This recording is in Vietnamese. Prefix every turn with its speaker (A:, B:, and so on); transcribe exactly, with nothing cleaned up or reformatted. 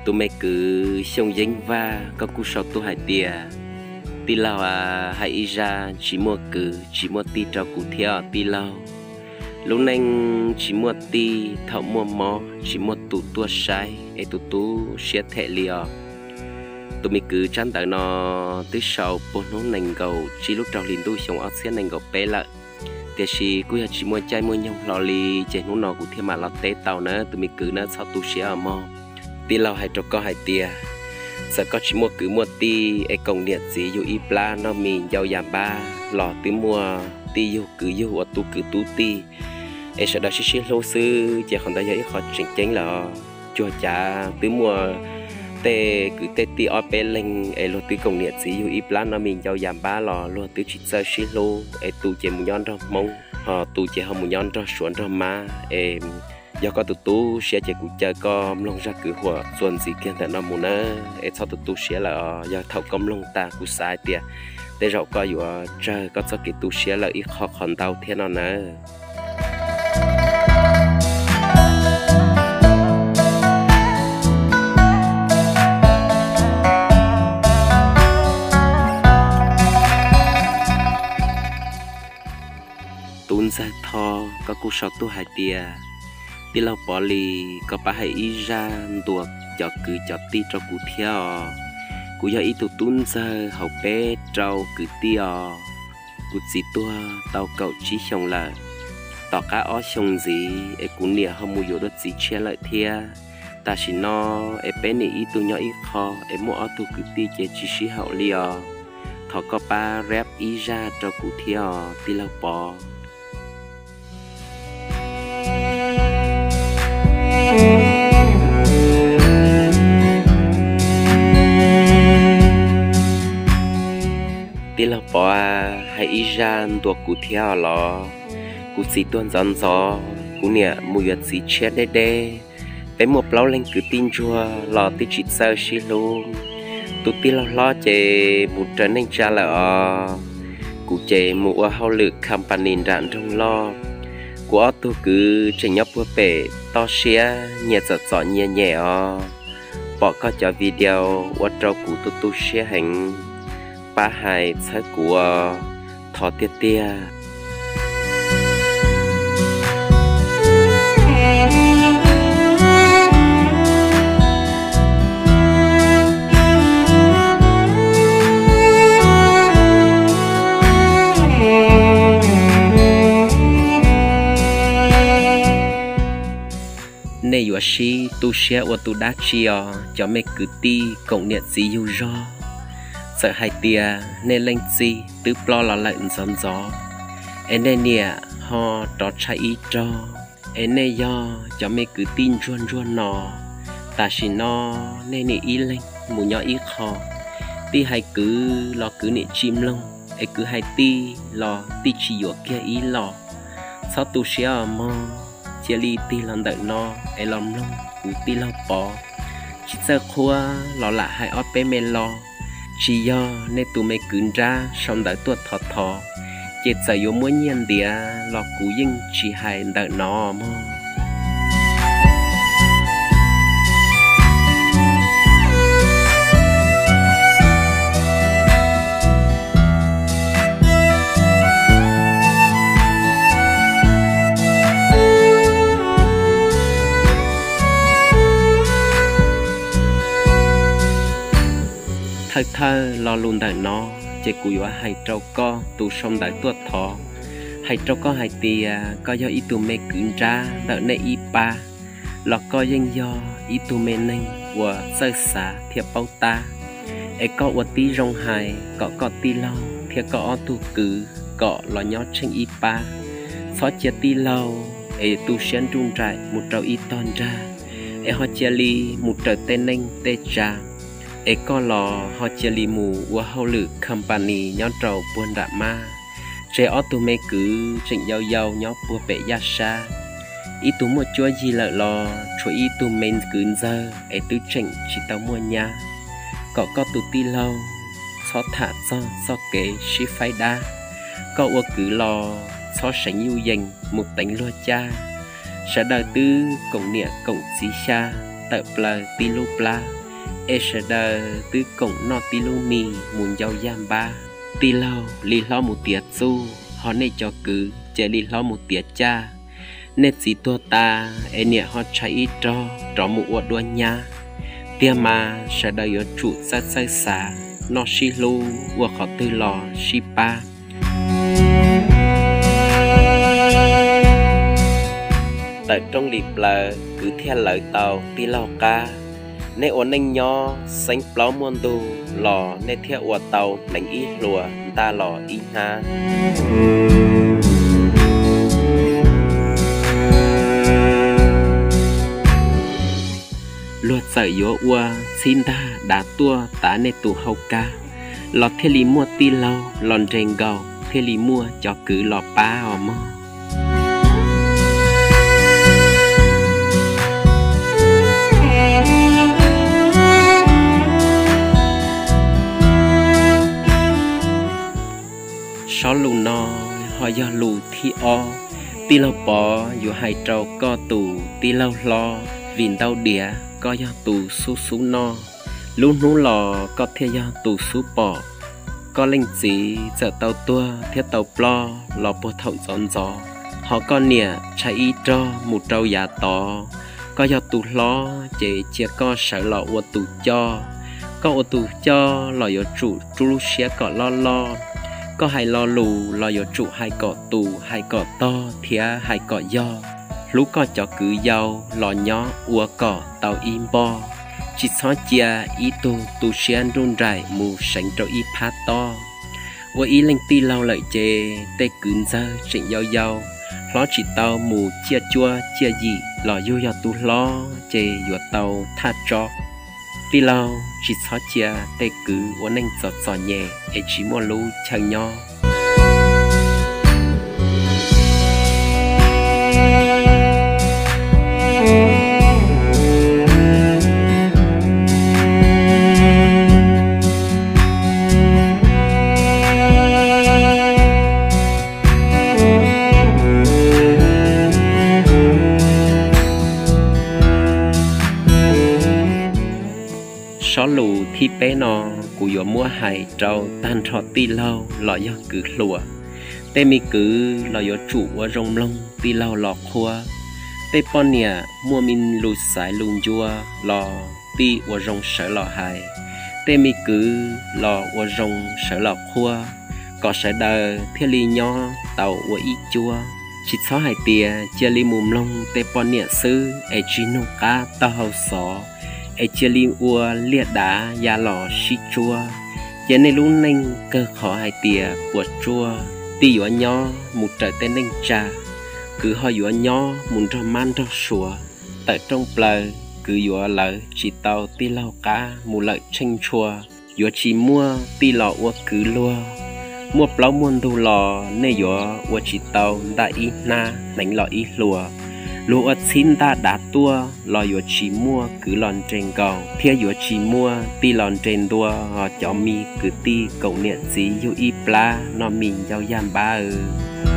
A: tụi mày cứ xong dính và có cú sọt tụi hải tiề tí lao à hãy ra chỉ mua cứ chỉ mua tí cho cụ theo tí lao lúc này chỉ mua tí thọ mua mò chỉ mua tụ tua sai ấy tụ tú sẽ thẻ liò tụi mình cứ chán tại nó tới sau bốn nó nành gầu chỉ lúc trâu liền tôi xong áo xe nành gầu bé lại thì chỉ cứ chỉ mua chai mua nhông lò lì chạy nó nó cũng thêm mà lọt té tàu nữa tụi mình cứ nó sau tu sẽ ở mò tí lao hay cho có hay tia sợ có chỉ mua cứ mua tí ấy công điện gì dù y pla nó mình giàu giảm ba lò tí mua tí dù cứ dù ở tu cứ tu tí ấy sợ đó chỉ chỉ lô sư chỉ còn đây giờ ít họ chỉnh chỉnh là chùa cha tí mua tê cứ tê tí ở bên lên ấy lô tí công điện gì dù y pla nó mình giàu giảm ba lò lô tí chỉ sợ chỉ lô ấy tu chỉ một nhon đó mong họ tu chỉ họ một nhon đó xuống đó mà ấy do có tụt tú sẽ chỉ cụ chơi com long ra cứ hòa xuân gì kia tại nó muốn á ấy sau tụt tú sẽ là do thầu com long ta cụ sai tiệt để rồi cóอยู่chơi có cho cái tú sẽ là ít khó khăn đau thế nào nè tuôn ra thò có cụ sọt tú hai tiệt tí lâu bỏ lì có bà hãy ý ra tuột cho cứ cho tí cho cụ theo cụ do ý tụ tún ra hậu bé trâu cứ tia cụ chỉ tua tàu cậu chỉ xong là tỏ cá ó xong gì ấy cụ nè không mua đồ gì che lại thia ta chỉ no ấy bé này ý tụ nhỏ ý kho ấy mua ó tụ cứ tia chế chỉ xí hậu liò thọ có ba rap ý ra cho cụ theo tí lâu bỏ tí là bỏ hãy ra đua cụ theo lò cụ chỉ tuân dẫn gió cụ nè mua vật gì chết đê đê bé một lâu lên cứ tin chua lò tí chỉ sao xí luôn tụ tí lo lo chè một trận nên cha là cụ chè mua hao lực company đạn trong lo cụ ở tôi cứ chạy nhấp bữa bể to xía nhẹ giật giỏ nhẹ nhẹ ọ bỏ có cho video ở trong cụ tôi tôi xía hành ba hai sai của thọ tia tia này vừa xí tu xía và tu đá chia cho mấy cứ ti cộng nhiệt gì yêu do sợ hai tia nên lên gì tứ plo là lạnh gió gió em nên nè họ đó chạy ít cho em nên do cho mấy cứ tin ruồn ruồn nọ ta chỉ nó nên nè ít lên một nhỏ ít khó ti hai cứ lo cứ nè chim lông em cứ hai ti lo ti chỉ vừa kia ý lo sao tu xía mà chia ly ti lần đợi nó em lòng lông cứ ti lo bỏ chỉ sợ khoa lo lại hai ót bé men lo chỉ do nên tụi mày cứng ra xong đợi tuột thọ thọ chết sợ yếu muốn nhiên đĩa lọ cú dinh chỉ hay đợi nó mà thơ thơ lo luôn đợi nó chế cùiว่าให้เจ้าก็ตูชมได้ตัวทอให้เจ้าก็ให้เตียก็ย่ออีตูเมกึนจ้าเดในอีปาแล้วก็ยังย่ออีตูเมนึงว่าเสือสาเทียบเป้าตาไอ้ก็ว่าตีรงหายก็ก็ตีเล่าเทียก็อ้อตูกือก็ลอยอดเชิงอีปาซอเจียตีเล่าไอ้ตูเชียนจุนใจมุดเจ้าอีตอนจ้าไอ้ฮอเจลีมุดเจ้าเต้นนึงเตจ้าเอก็รอฮอเจลีมูว่าเฮาหรือคัมปานีย้อนเราปวนดามาเจออตูเมกือจิงยาวยาวย้อนปัวเปยาชาอีตูมัวจัวยีละรอช่วยอีตูเมนกืนเจอไอตูจิงชิตามัวยาก็ก็ตูตีเล่าซอถาซอซอเกชิไฟดาก็ว่ากือรอซอสังยูยังมุกตังลัวจ้า sẽ đời tư cộng địa cộng xí xa tự plờ tí lu pla e sẽ đờ tứ cổng nọ tí lu mì muốn giàu giam ba tí lâu li lo một tiệt su họ nên cho cứ chạy li lo một tiệt cha nên chỉ tua ta e nhẹ họ chạy ít cho cho một uất đua nha tia mà sẽ đợi ở trụ sát sai xả nó xí lu và họ tư lò xí pa tại trong liệp là cứ theo lời tàu tí lao ca nên ổn anh nho xanh plau muôn tu lò nên theo ua tàu đánh ít lùa ta lò ít ha luật sợi yếu ua xin ta đã tua ta nên tu hậu ca lò theo lý mua tí lâu lòn rèn gầu theo lý mua cho cứ lò pa ở mò xó lù no họ do lù thi o tí lâu bỏ dù hai trâu co tù tí lâu lo vìn đau đĩa có do tù su su no lú nú lò có theo do tù su bỏ có linh chỉ giờ tàu tua theo tàu plo lò bò thậu giòn giò họ có nè chạy ít cho một trâu già to có do tù lo chế chia co sợ lò ô tù cho có ô tù cho lò yếu chủ chú xé cọ lo lo có hai lo lù lo yếu trụ hai cọ tù hai cọ to thía hai cọ do lú cọ cho cứ giàu lò nhỏ ua cọ tàu im bo chỉ xóa chia ý tu tu xiên run rải mù sánh cho ý phá to ua ý linh ti lao lợi chê tê cứng ra trịnh giàu giàu lo chỉ tàu mù chia chua chia gì lò vô giàu tu lo chê yếu tàu tha cho tí lâu chỉ xóa chia tê cứ ua nanh giọt giọt nhẹ để chỉ mua lú chẳng nho xó lù thi bé nò cụ yếu mua hải trâu tan trò tí lâu lò yếu cứ lùa tê mi cứ lò yếu trụ ở rồng lông tí lâu lò khua tê pon nè mua min lù sải lùn chua lò tí ở rồng sở lò hải tê mi cứ lò ở rồng sở lò khua có sở đờ thiết ly nho tàu ở ít chua chỉ xóa hải tìa chia ly mùm lông tê pon nè sư e chi nô cá tao hầu xó ai chia lim ua liệt đá ya lò xí chua giờ này lúc nanh cơ khó hai tìa bột chua tì yếu nhỏ một trời tên nanh trà cứ hỏi yếu nhỏ muốn cho man cho sủa tại trong plờ cứ yếu lợi chỉ tàu tì lau cá một lợi tranh chua yếu chỉ mua tì lò ua cứ lua mua plau muôn đồ lò nên yếu ua chỉ tàu đã ít na đánh lò ít lùa lúa xin ta đã tua lò yếu chỉ mua cứ lòn trên cầu theo yếu chỉ mua ti lòn trên đua họ cho mi cứ ti cậu niệm gì yêu y pla nó mình giao giam ba ư